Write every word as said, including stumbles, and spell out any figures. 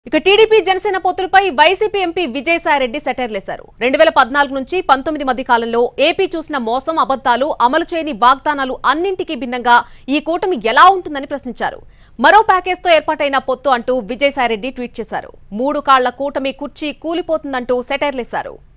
ఇక టీడీపీ జనసేన పొత్తులపై వైసీపీ ఎంపీ విజయసాయిరెడ్డి సెటైర్లేశారు. రెండు వేల పద్నాలుగు నుంచి పంతొమ్మిది మధ్య కాలంలో ఏపీ చూసిన మోసం, అబద్దాలు, అమలు చేయని వాగ్దానాలు అన్నింటికీ భిన్నంగా ఈ కూటమి ఎలా ఉంటుందని ప్రశ్నించారు. మరో ప్యాకేజ్తో ఏర్పాటైన పొత్తు అంటూ విజయసాయిరెడ్డి ట్వీట్ చేశారు. మూడు కాళ్ల కూటమి కుర్చీ కూలిపోతుందంటూ సెటైర్లేశారు.